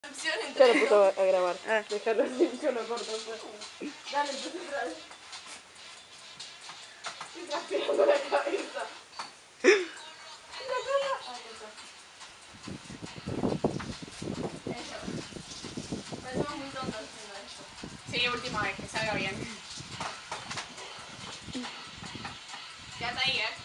Ya lo puso a grabar. Dejarlo así, yo lo corto. Dale, entonces otra vez. Estoy transpirando la cabeza. ¿Y la cara? Ah, ya está. Eso. Parecemos muy tontos haciendo esto. Sí, última vez, que salga bien. Ya está ahí,